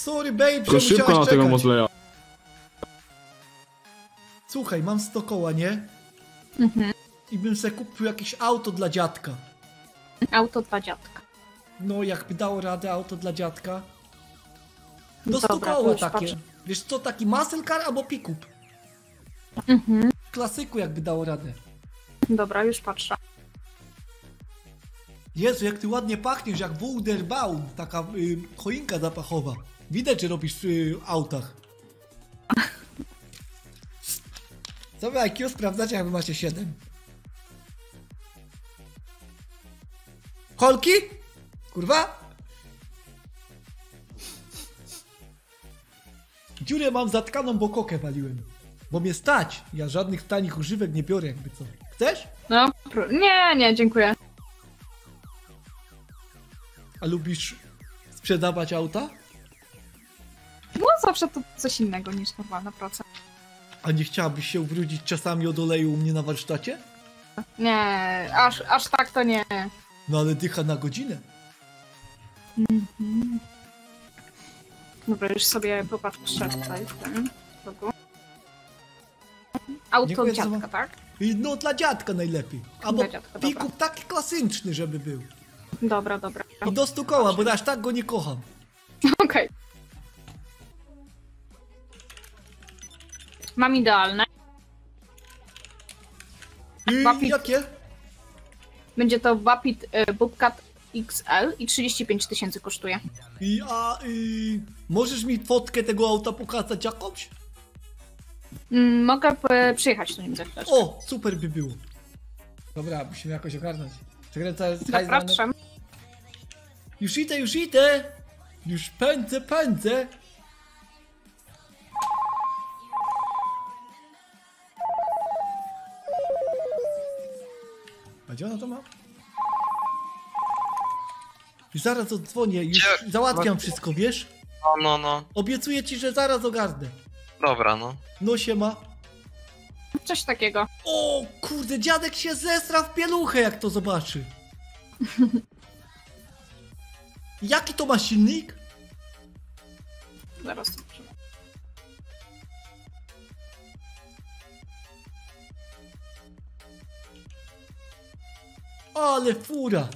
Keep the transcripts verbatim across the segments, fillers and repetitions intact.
sorry babe, To że szybko na musiałeś tego czekać. Mozleya. Słuchaj, mam sto koła, nie? Mhm. I bym sobie kupił jakieś auto dla dziadka. Auto dla dziadka. No, jakby dało radę auto dla dziadka. Do sto Dobra, koła już takie. patrzę. Wiesz co, taki muscle car albo pick-up. Mhm. Klasyku jakby dało radę. Dobra, już patrzę. Jezu, jak ty ładnie pachniesz, jak Wunderbaum, taka y, choinka zapachowa. Widać, że robisz w y, autach. Co wy I Q sprawdzacie, jak wy macie siedem? Kolki? Kurwa? Dziurę mam zatkaną, bo kokę waliłem. Bo mnie stać. Ja żadnych tanich używek nie biorę, jakby co. Chcesz? No, pr- nie, nie, dziękuję. A lubisz sprzedawać auta? No zawsze to coś innego niż normalna praca. A nie chciałabyś się ubrudzić czasami od oleju u mnie na warsztacie? Nie, aż, aż tak to nie. No ale dycha na godzinę. Mhm. Dobra, już sobie popatrzę tutaj w tym rogu. Auto Dziękuję, dziadka, co- tak? I no dla dziadka najlepiej. Albo Dla dziadka, dobra. pick-up taki klasyczny, żeby był. Dobra, dobra. I do stu koła, bo aż tak go nie kocham. Okej. Mam idealne. I Wapit. jakie? Będzie to Vapid y, Bobcat X L i trzydzieści pięć tysięcy kosztuje. I a y, możesz mi fotkę tego auta pokazać jakąś? Mm, mogę p- przyjechać tu nim za chwilę. O, super by było. Dobra, musimy jakoś ogarnąć. Przekręcać hajs na- Zapraszam. Już idę, już idę! Już pędzę, pędzę! A gdzie ona to ma? I zaraz odzwonię, już Gdzie? załatwiam wszystko, wiesz? No, no, no. Obiecuję ci, że zaraz ogarnę. Dobra, no. No siema. Coś takiego. O kurde, dziadek się zesra w pieluchę, jak to zobaczy. Jaki to ma silnik? Zaraz zobaczymy. Ale fura.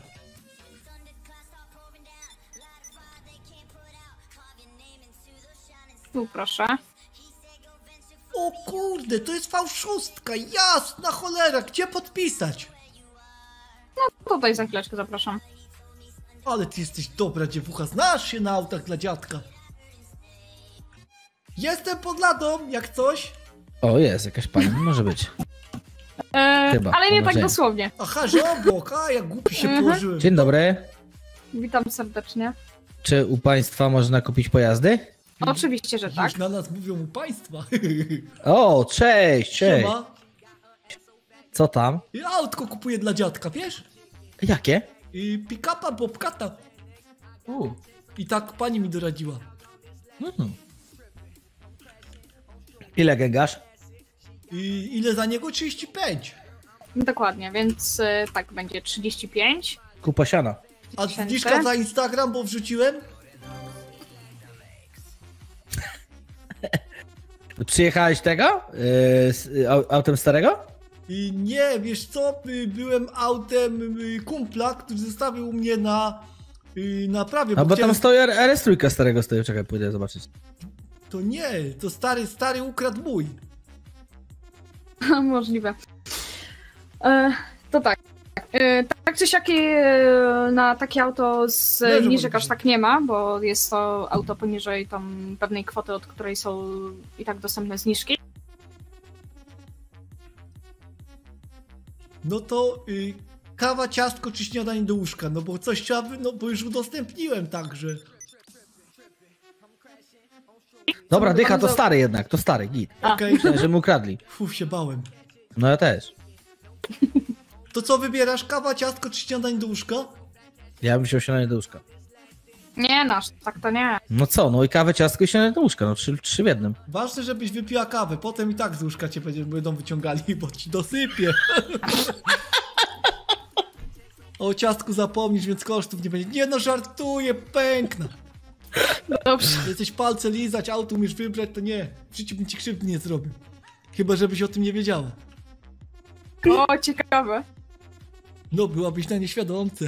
Tu proszę. O kurde, to jest fałszustka, jasna cholera, gdzie podpisać? Tutaj za chwileczkę zapraszam. Ale ty jesteś dobra dziewucha, znasz się na autach dla dziadka. Jestem pod ladą, jak coś. O, jest, jakaś pani, może być. E, Chyba, ale nie tak powodzenia. dosłownie. Aha, że obok, a jak głupi się Mhm. położyłem. Dzień dobry. Witam serdecznie. Czy u państwa można kupić pojazdy? Oczywiście, że tak. Już na nas mówią u państwa. O, cześć, cześć. Siema. Co tam? I autko kupuję dla dziadka, wiesz? Jakie? I pick-upa Bobcata. U. I tak pani mi doradziła. Mhm. Ile gęgasz? I ile za niego? trzydzieści pięć. Dokładnie, więc e, tak będzie trzydzieści pięć. Kupa siana. A Tysięcy? zniżka za Instagram, bo wrzuciłem? Przyjechałeś tego? Yy, z, y, au- autem starego? I nie, wiesz co? Y, Byłem autem y, kumpla, który zostawił mnie na y, naprawie. A bo chciałem- tam stoi R S trzy starego stoi. Czekaj, pójdę zobaczyć. To nie, to stary, stary ukradł mój. Możliwe. E, to tak. E, tak czy siak e, na takie auto z Leży niżek może aż tak nie ma, bo jest to auto poniżej tam pewnej kwoty, od której są i tak dostępne zniżki. No to y, kawa, ciastko czy śniadanie do łóżka, no bo coś trzeba, by- no bo już udostępniłem także. Dobra, dycha, to stary jednak, to stary, git. A. Okej, Myślałem, że mu ukradli. fuf, się bałem. No ja też. To co wybierasz, kawa, ciastko czy śniadanie do łóżka? Ja bym się osiadał do łóżka. Nie, nasz, tak to nie. No co, no i kawę, ciastko i się do łóżka, no trzy, trzy w jednym. Ważne, żebyś wypiła kawę, potem i tak z łóżka cię będzie- będą wyciągali, bo ci dosypie. O ciastku zapomnisz, więc kosztów nie będzie. Nie no, żartuję, pękna. Dobrze. Jesteś palce lizać, auto umiesz wybrać, to nie. W życiu bym ci krzywdy nie zrobił. Chyba, żebyś o tym nie wiedziała. O, ciekawe. No, byłabyś na nieświadomce.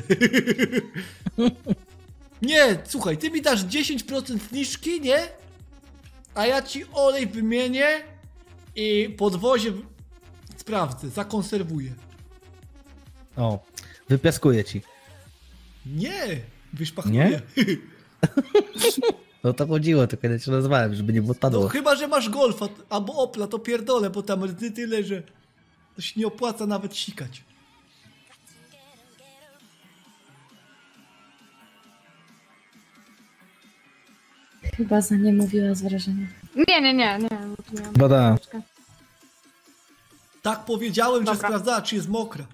Nie, słuchaj, ty mi dasz dziesięć procent zniżki, nie? A ja ci olej wymienię i podwozie w- sprawdzę, zakonserwuję. O, wypiaskuję ci. Nie, wyszpachluję. No to chodziło, tylko nie się nazwałem, żeby nie No odpadło. chyba, że masz Golfa t- albo Opla, to pierdolę, bo tam rdzy tyle, że to się nie opłaca nawet sikać. Chyba za nie mówiła z wrażenia. Nie, nie, nie, nie. bo tu miałam- Bada. Tak powiedziałem, że Dobra. sprawdzała, czy jest mokra.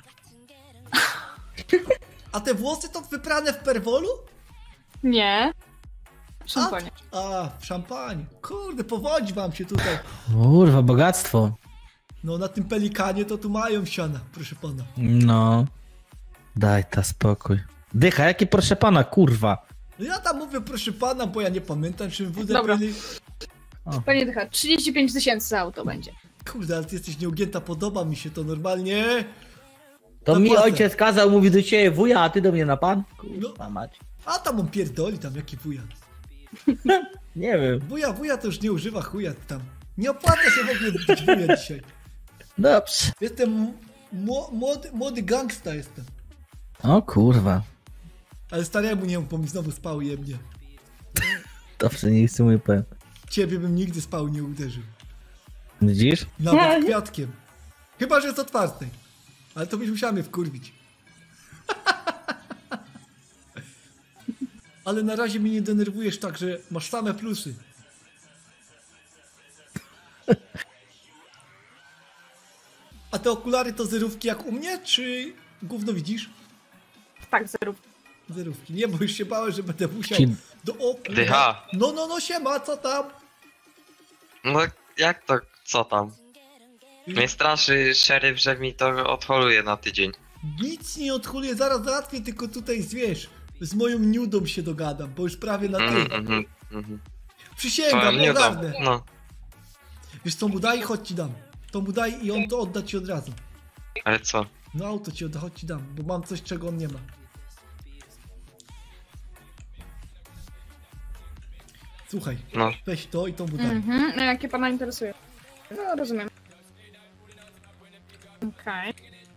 A te włosy to wyprane w perwolu? Nie. Szamponie. A, w szampanie. Kurde, powodzi wam się tutaj. Kurwa, bogactwo. No na tym pelikanie to tu mają siana, proszę pana. No. Daj ta spokój. Dycha, jaki proszę pana, kurwa. No ja tam mówię proszę pana, bo ja nie pamiętam, czym wódę Dobra. byli. Panie Dycha, trzydzieści pięć tysięcy za auto będzie. Kurde, ale ty jesteś nieugięta, podoba mi się to normalnie. To mi Zapłacę. ojciec kazał, mówi do ciebie wuja, a ty do mnie na pan? Kurwa mać. A tam on pierdoli, tam jaki wuja. Nie wiem. Wuja, wuja to już nie używa chuja tam. Nie opłaca się w ogóle być wuja dzisiaj. Dobrze. Jestem mło- młody, młody gangsta jestem. O kurwa. Ale staremu nie mów, bo mi znowu spał je mnie. Dobrze, nie chcę mój powiem. Ciebie bym nigdy spał nie uderzył. Widzisz? Nawet kwiatkiem. Chyba, że jest otwarty. Ale to byś musiał mnie wkurwić. Ale na razie mnie nie denerwujesz tak, że masz same plusy. A te okulary to zerówki jak u mnie, czy gówno widzisz? Tak, zerów. Zerówki. Nie, bo już się bałem, że będę musiał Ci- do okna. Dycha. No, no, no, siema, co tam? No jak to, co tam? Mnie straszy szeryf, że mi to odholuje na tydzień. Nic nie odchuluję, zaraz załatwię, tylko tutaj wiesz, z moją nudą się dogadam, bo już prawie na Mhm, tyle. mhm, mhm. Przysięgam, To nie dam. ogarnę. No, Wiesz co mu daj, chodź ci dam. To mu daj i on to odda ci od razu. ale co? No auto ci odda, chodź ci dam, bo mam coś, czego on nie ma. Słuchaj, No, weź to i to mu daj. Mhm, a jakie pana interesuje? No, rozumiem. Okej.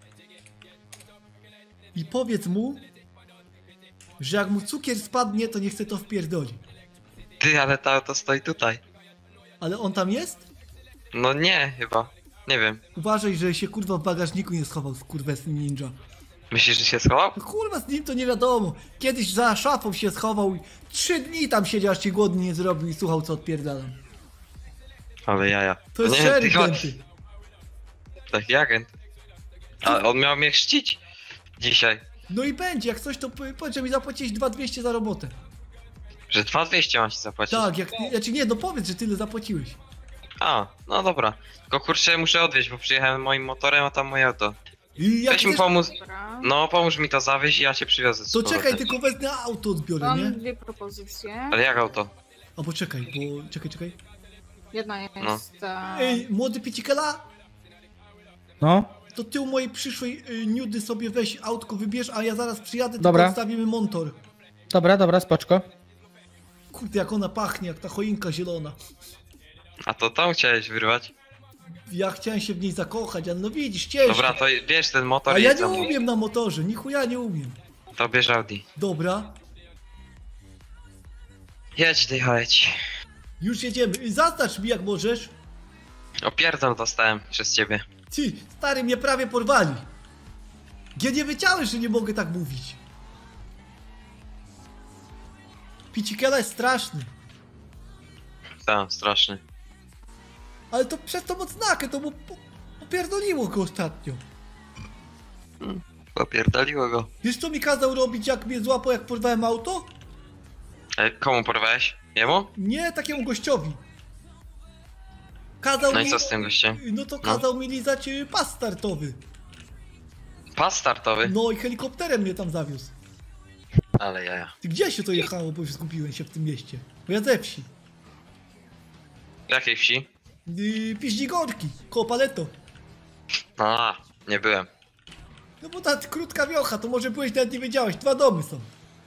I powiedz mu, że jak mu cukier spadnie, to nie chce to wpierdoli. ty, ale to auto stoi tutaj. Ale on tam jest? No nie, chyba. Nie wiem. Uważaj, że się kurwa w bagażniku nie schował z kurwesnym ninja. Myślisz, że się schował? No kurwa, z nim to nie wiadomo. Kiedyś za szafą się schował i trzy dni tam siedział, aż się głodny nie zrobił i słuchał, co odpierdalam. Ale jaja. To jest nie, szeryf tylko- dęty. Taki agent. A on miał mnie chrzcić dzisiaj. No i będzie, jak coś to po- powiedz, że mi zapłacić dwa dwieście za robotę. Że dwa dwieście mam ci zapłacić. Tak, jak, znaczy nie, no powiedz, że tyle zapłaciłeś. A, no dobra. Tylko kurczę, muszę odwieźć, bo przyjechałem moim motorem, a tam moje auto. I jak Weź mi chcesz, pomóc. Dobra. No, pomóż mi to zawieźć i ja cię przywiozę. z to powrotem. czekaj, tylko wezmę auto odbiorę, nie? Mam dwie propozycje. Ale jak auto? Albo czekaj, bo... czekaj, czekaj. Jedna jest... No. e, Ej, młody picikela, No. to ty u mojej przyszłej y, nudy sobie weź autko wybierz, a ja zaraz przyjadę, tylko Dobra. odstawimy montor. Dobra, dobra, spoczko. Kurde, jak ona pachnie, jak ta choinka zielona. A to tam chciałeś wyrwać? Ja chciałem się w niej zakochać, ale no widzisz, ciężko. Dobra, to bierz ten motor A i ja jedź nie za mną. umiem na motorze, ni chuja nie umiem. To bierz Audi. Dobra, Jedź, dycha, jedź. już jedziemy. Y, Zaznacz mi jak możesz. Opierdol dostałem przez ciebie. Ty, stary, mnie prawie porwali. Ja nie wiedziałem, że nie mogę tak mówić. Picikela jest straszny. Tam, straszny. Ale to przez tą odznakę, to mu po- popierdoliło go ostatnio. Popierdoliło go. Wiesz co mi kazał robić, jak mnie złapał, jak porwałem auto? E, komu porwałeś? Jemu? Nie, takiemu gościowi. Kazał No mi... i co z tym gościem? No to No. kazał mi lizać y, pas startowy. Pas startowy? No i helikopterem mnie tam zawiózł. Ale jaja. Ty gdzie się to jechało, bo już zgubiłem się w tym mieście? Bo ja ze wsi. W jakiej wsi? Yy, Piździgorki, koło Paleto. A, nie byłem. No bo ta krótka wiocha, to może byłeś, nawet nie wiedziałeś, dwa domy są.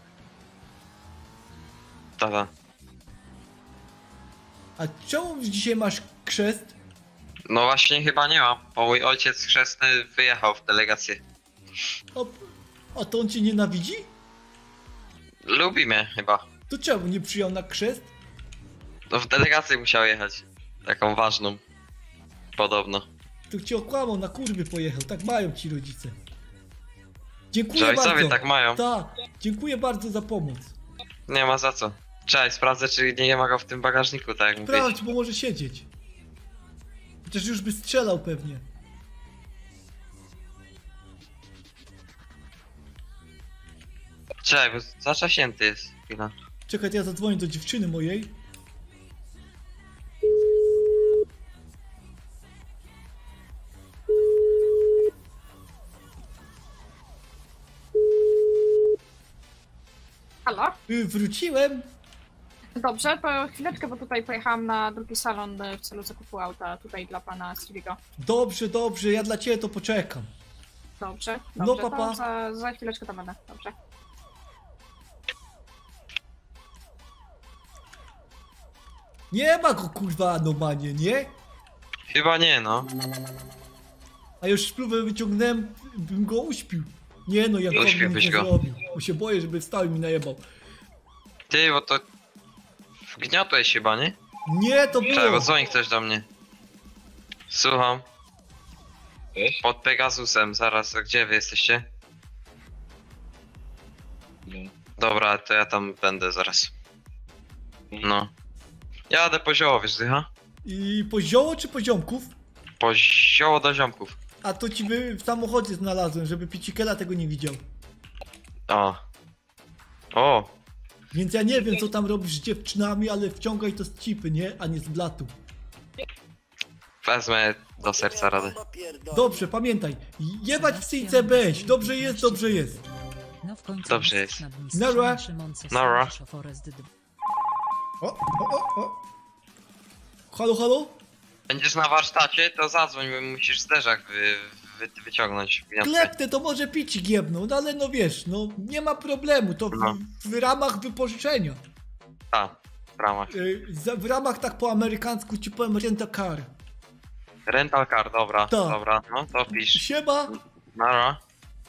Tata. A czemu dzisiaj masz krzest? No właśnie chyba nie mam, bo mój ojciec chrzestny wyjechał w delegację. O, a to on cię nienawidzi? Lubi mnie chyba. To czemu nie przyjął na krzest? No w delegację musiał jechać. Taką ważną. Podobno. To cię okłamał, na kurwy pojechał, tak mają ci rodzice. Dziękuję Że ojcowie bardzo. tak mają. Tak, dziękuję bardzo za pomoc. Nie ma za co. Cześć, sprawdzę czy nie ma go w tym bagażniku, tak jak mówiłeś. Sprawdź, bo może siedzieć. Chociaż już by strzelał pewnie. Cześć, bo zaczaśnięty jest. Chwila. Czekaj, to ja zadzwonię do dziewczyny mojej. Halo? Y, Wróciłem. Dobrze, to chwileczkę, bo tutaj pojechałam na drugi salon e, w celu zakupu auta tutaj dla pana Silviego. Dobrze, dobrze, ja dla ciebie to poczekam. Dobrze, No, dobrze, papa. to za, za chwileczkę tam będę, dobrze. Nie ma go kurwa anomanie, nie? Chyba nie, no. A już spluwę wyciągnąłem, bym go uśpił. Nie no, Jankowi nic Uśpiłbyś nie go. zrobił. Bo się boję, żeby wstał i mi najebał. Ty, bo to... Wgniotłeś chyba, nie? Nie, to Czekaj, bo było. dzwoni ktoś do mnie. Słucham. Pod Pegasusem, zaraz, a gdzie wy jesteście? Dobra, to ja tam będę zaraz. No. Jadę po zioło, wiesz, dycha? I po zioło czy po ziomków? Po zioło do ziomków. A to ci by w samochodzie znalazłem, żeby Picikela tego nie widział. O. O. Więc ja nie wiem, co tam robisz z dziewczynami, ale wciągaj to z cipy, nie? A nie z blatu. Wezmę do serca radę. Dobrze, pamiętaj. Jebać w syjce beś. Dobrze jest, dobrze jest. No w końcu Dobrze mistrz jest. nadmistrzem Nara. Szymon Nara. Cesarz Forest dwa. O, o, o, o. Halo, halo? Będziesz na warsztacie, to zadzwoń, bo musisz zderzak wy, wy, wyciągnąć. Gniotkę. Klepnę, to może picik jebną, no ale no wiesz, no nie ma problemu, to w, No. w ramach wypożyczenia. A, w ramach. Y, za- w ramach tak po amerykańsku ci powiem rent a car. Rental car, dobra, Tak. dobra, no to pisz. Siema. Nara.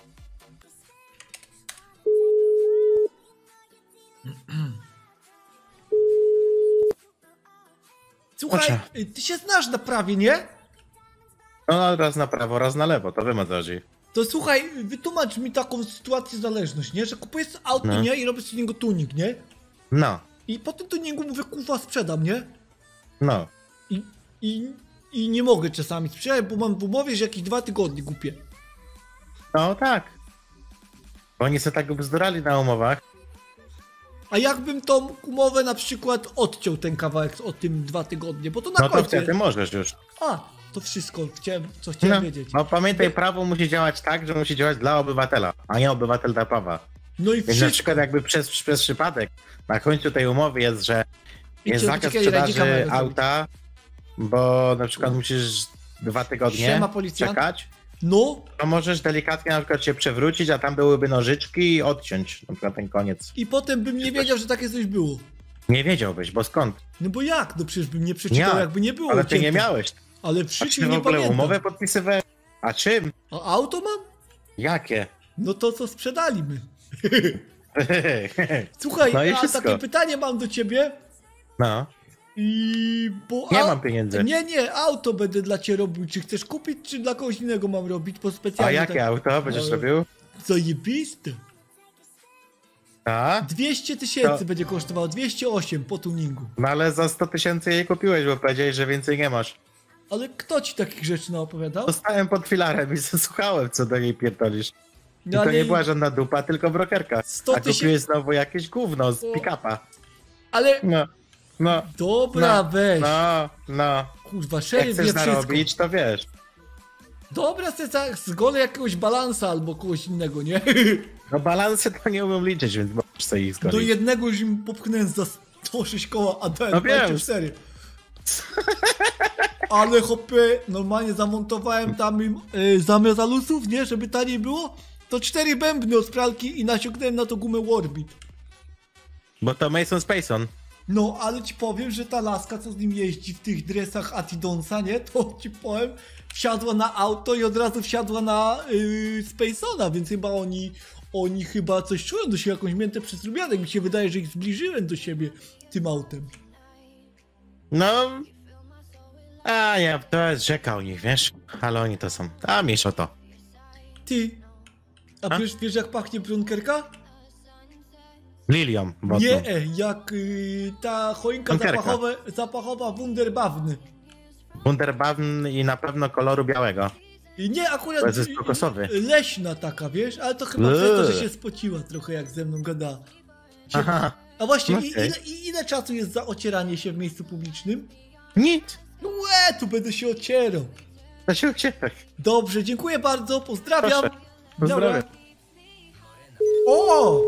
Słuchaj, Ocia. y, ty się znasz na prawie, nie? No raz na prawo, raz na lewo, to wiem o co chodzi. To słuchaj, wytłumacz mi taką sytuację zależność, nie? Że kupujesz auto, No. nie? I robisz z niego tuning, nie? No, I po tym tuningu mówię, kurwa, sprzedam, nie? no. I, i, I nie mogę czasami sprzedać, bo mam w umowie, że jakieś dwa tygodnie kupię. No tak. Bo oni sobie tak bzdurali na umowach. A jakbym tą umowę na przykład odciął ten kawałek o tym dwa tygodnie, bo to na No to końcu wtedy jest. możesz już. A, to wszystko, chciałem, co chciałem No, wiedzieć. no pamiętaj, prawo musi działać tak, że musi działać dla obywatela, a nie obywatel dla prawa. No i Więc na wszystko. przykład jakby przez, przez przypadek na końcu tej umowy jest, że I jest co, zakaz czekaj, radzi sprzedaży kamerę auta, bo na przykład musisz dwa tygodnie Siema, policjant. czekać, No to możesz delikatnie na przykład się przewrócić, a tam byłyby nożyczki i odciąć na przykład ten koniec. i potem bym nie wiedział, że takie coś było. Nie wiedziałbyś, bo skąd? No bo jak? No przecież bym nie przeczytał, Jak? jakby nie było. Ale ty nie cięte. miałeś. Ale w A życiu czy w nie ogóle pamiętam. umowę podpisywałeś? A czym? A auto mam? Jakie? No to co sprzedali my. Słuchaj, No i a wszystko. takie pytanie mam do ciebie. No, I bo nie au- mam pieniędzy. Nie, nie, auto będę dla ciebie robił. Czy chcesz kupić, czy dla kogoś innego mam robić? Po A specjalnie. jakie tak... auto będziesz Ale- robił? Zajebiste. A? dwieście tysięcy To- będzie kosztowało, dwieście osiem po tuningu. No ale za sto tysięcy jej kupiłeś, bo powiedziałeś, że więcej nie masz. Ale kto ci takich rzeczy naopowiadał? Zostałem pod filarem i słuchałem, co do niej pierdolisz. I No, to ale, nie była żadna dupa, tylko brokerka. sto A kupiłeś tysięcy. znowu jakieś gówno z O. pick-upa. Ale No, no, dobra, No, weź. no, no. Kurwa, Jak szeryf chcesz wie wszystko. zarobić, to wiesz. Dobra, se za- zgodę jakiegoś balansa albo kogoś innego, nie? No balansy to nie umiem liczyć, więc... Chcę ich Do zgonić. jednego już im popchnąłem za sto sześć koła, a dałem No wiem. dwadzieścia cztery. Ale hopy, normalnie zamontowałem tam im y, zamiast alusów, nie, żeby taniej było, to cztery bębny od pralki i nasiągnąłem na to gumę Warbit. Bo to Mason Spacon. No, ale ci powiem, że ta laska, co z nim jeździ w tych dresach Adidonsa, nie, to ci powiem, wsiadła na auto i od razu wsiadła na yy, Spacona, więc chyba oni, oni chyba coś czują do siebie, jakąś miętę przystrubianek. Mi się wydaje, że ich zbliżyłem do siebie tym autem. No... A nie, to jest rzeka u nich, wiesz? Ale oni to są... A, mniejsza to. Ty, a, A? Wiesz, wiesz jak pachnie brunkerka? Lilią wodną. Nie, e, jak y, ta choinka Brunkerka. zapachowe, zapachowa Wunderbawny. Wunderbawn i na pewno koloru białego. I nie, akurat To jest y, kokosowy. y, leśna taka, wiesz, ale to chyba Eee. przez to, że się spociła trochę, jak ze mną gada. Się- Aha, A właśnie, i, Okej. ile, i ile czasu jest za ocieranie się w miejscu publicznym? nic. No łe, tu będę się ocierał. To się uciekaj. Dobrze, dziękuję bardzo, pozdrawiam. Proszę. Pozdrawiam. Dobra. O!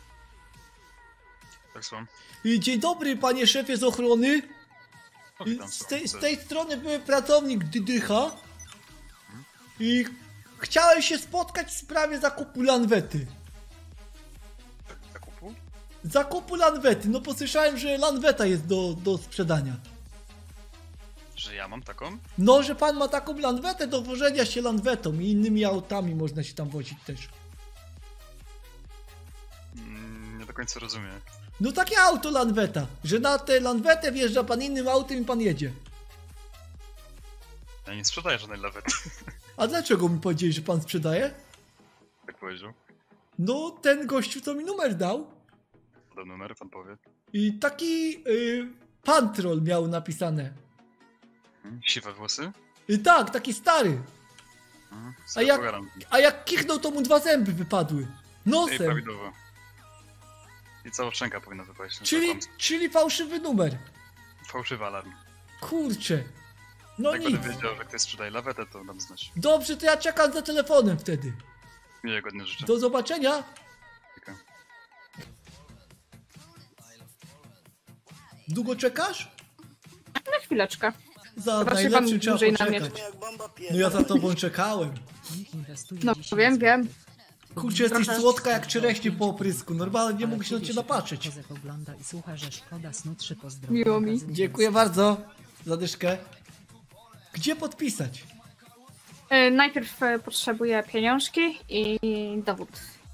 Tak słucham. I dzień dobry, panie szefie z ochrony. O, I witam, Z słucham. tej, z tej strony były pracownik Dydycha. I chciałem się spotkać w sprawie zakupu lanwety. Zakupu? Zakupu lanwety, no posłyszałem, że lanweta jest do, do sprzedania. Że ja mam taką? No, że pan ma taką lanwetę do wożenia się lanwetą i innymi autami można się tam wozić też. Mm, nie do końca rozumiem. No takie auto lanweta, że na tę lanwetę wjeżdża pan innym autem i pan jedzie. Ja nie sprzedaję żadnej lawety, A dlaczego mi powiedzieli, że pan sprzedaje? tak powiedział. No, ten gościu, co mi numer dał. Podał numer, pan powie. I taki y, pantrol miał napisane. Hmm? Siwe włosy? I tak, taki stary. Hmm? A jak- Pogaram. A jak kichnął, to mu dwa zęby wypadły. Ej, Nosem. prawidłowo. I cała szczęka powinna wypaść. Czyli, czyli fałszywy numer. Fałszywy alarm. Kurczę. No Jak nic. będę wiedział, że ktoś sprzedaje lawetę, to dam znać. Dobrze, to ja czekam za telefonem wtedy. Miłego dnia życzę. Do zobaczenia. Dziękuję. Długo czekasz? Na chwileczkę. Za Proszę najlepszym pan trzeba dłużej na poczekać. No ja za tobą czekałem. No wiem, wiem. Kurczę, jesteś Trochę. słodka jak czereśnie po oprysku. Normalnie nie mógł się na ciebie napatrzeć. Kozek ogląda i słucha, że szkoda snu trzy pozdrowienia. Miło mi. Dziękuję bardzo za dyszkę. Gdzie podpisać? E, najpierw e, potrzebuję pieniążki i dowód.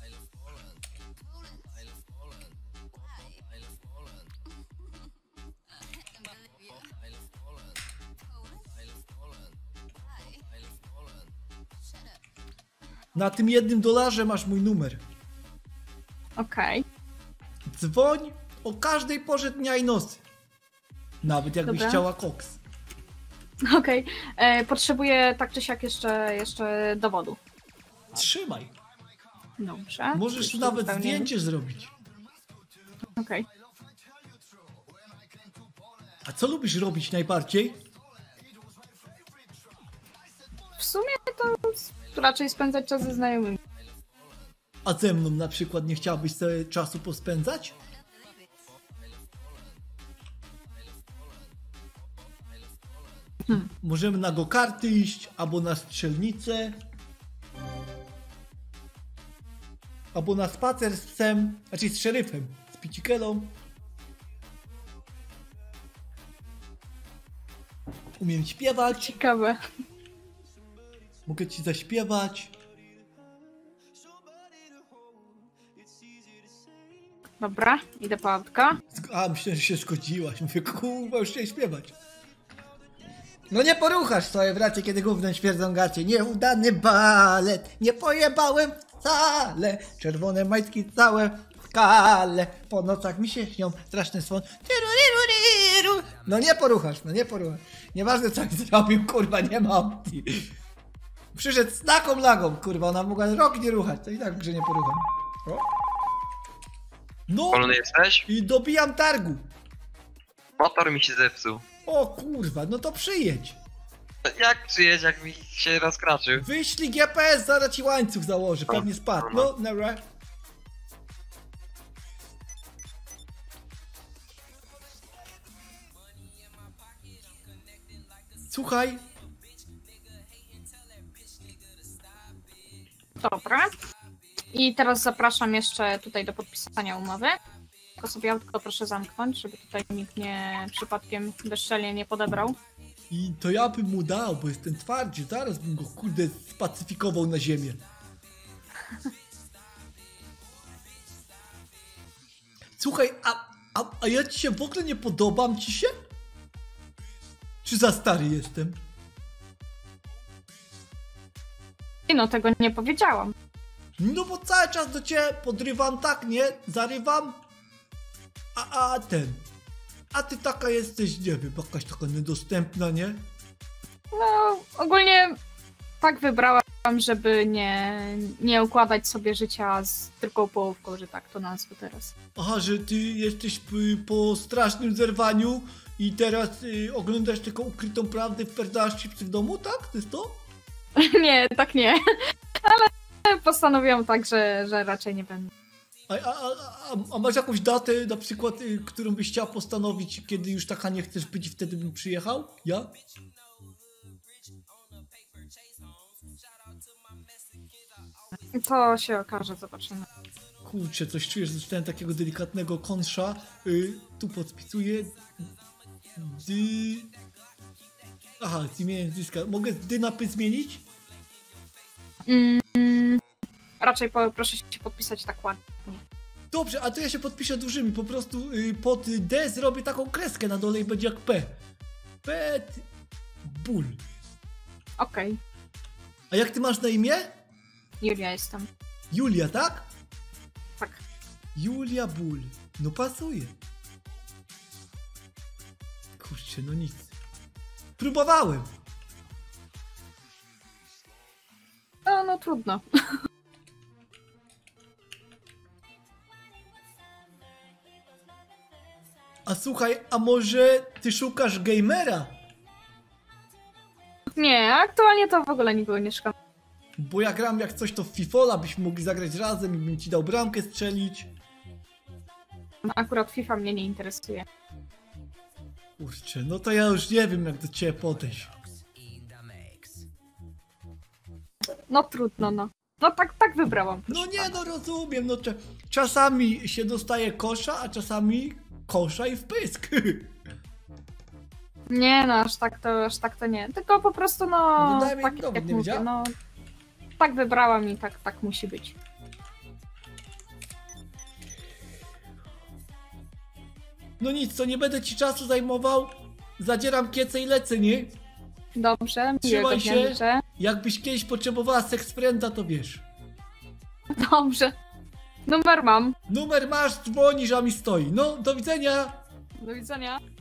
Na tym jednym dolarze masz mój numer. Okej. Dzwoń o każdej porze dnia i nocy. Nawet jakbyś Dobra. chciała koks. Okej. E, Potrzebuję tak czy siak jeszcze, jeszcze dowodu. Trzymaj. Dobrze. Możesz Już nawet zupełnie- zdjęcie zrobić. Okej. A co lubisz robić najbardziej? W sumie to raczej spędzać czas ze znajomymi. A ze mną na przykład nie chciałabyś sobie czasu pospędzać? Hmm. Możemy na go-karty iść, albo na strzelnicę. Albo na spacer z psem, znaczy z szeryfem, z picikelą. Umiem śpiewać, Ciekawe. mogę ci zaśpiewać. Dobra, idę po autka. A, myślę, że się zgodziłaś. Mówię, kurwa, już chciałem śpiewać. No nie poruchasz swoje bracie, kiedy gównem śmierdzą gacie. Nieudany balet, nie pojebałem wcale. Czerwone majtki całe w kale. Po nocach mi się śnią straszny swon. Tyruriru. No nie poruchasz, no nie poruchasz. Nieważne co mi zrobił, kurwa, nie ma opcji. Przyszedł z taką lagą, kurwa, ona mogła rok nie ruchać, to i tak w grze nie porucham. O. No Wolny jesteś? i dobijam targu. Motor mi się zepsuł. O kurwa, no to przyjedź. Jak przyjedź, jak mi się rozkraczył? Wyślij G P S, zaraz ci łańcuch założy, pewnie spadł. No, dobra. Słuchaj, Dobra. I teraz zapraszam jeszcze tutaj do podpisania umowy. Tylko sobie autko proszę zamknąć, żeby tutaj nikt nie przypadkiem bezczelnie nie podebrał. i to ja bym mu dał, bo jestem twardy, zaraz bym go kurde spacyfikował na ziemię. Słuchaj, a, a, a ja ci się w ogóle nie podobam ci się? Czy za stary jestem? I no, tego nie powiedziałam. No bo cały czas do ciebie podrywam, tak, nie? Zarywam. A, a ten. A ty taka jesteś, nie wiem, jakaś taka niedostępna, nie? No, ogólnie tak wybrałam, żeby nie, nie układać sobie życia z tylko połówką, że tak to nazwę teraz. Aha, że ty jesteś p- po strasznym zerwaniu i teraz y, oglądasz tylko ukrytą prawdę w perdaści w domu, tak? To jest to? Nie, tak nie. Ale postanowiłam tak, że, że raczej nie będę. A, a, a, a, a masz jakąś datę, na przykład, y, którą byś chciała postanowić, kiedy już taka nie chcesz być i wtedy bym przyjechał? Ja? To się okaże, zobaczymy. Kurczę, coś czujesz, że dostałem takiego delikatnego konsza. Y, tu podpisuję. Dy... Aha, z imienia nazwiska. Mogę dy na py zmienić? Mm, raczej po, proszę się podpisać tak ładnie. Dobrze, a to ja się podpiszę dużymi. Po prostu y, pod D zrobię taką kreskę na dole i będzie jak P. Pet Bull. Okej, A jak ty masz na imię? Julia jestem. Julia, tak? Tak. Julia Bull. No pasuje. Kurczę, no nic. Próbowałem. No, no trudno. A słuchaj, a może ty szukasz gamera? Nie, aktualnie to w ogóle nikogo nie szukam. Bo ja gram jak coś to w Fifola, byśmy mogli zagrać razem i bym ci dał bramkę strzelić. Akurat FIFA mnie nie interesuje. Kurczę, no to ja już nie wiem jak do ciebie podejść. No trudno, no. No tak, tak wybrałam. No proszę nie, pana. no rozumiem, no cze- czasami się dostaje kosza, a czasami kosza i wpysk. Nie, no aż tak to, aż tak to nie. Tylko po prostu, no, No daj mi tak dowód, jak nie mówię, wiedziałem. no. Tak wybrałam i tak, tak musi być. No nic, to nie będę ci czasu zajmował. Zadzieram kiece i lecę, nie? Dobrze, Trzymaj miłego się. dnia życzę. Jakbyś kiedyś potrzebowała seksfrienda, to wiesz. Dobrze. Numer mam. Numer masz, dzwonisz, a mi stoi. No, do widzenia. Do widzenia.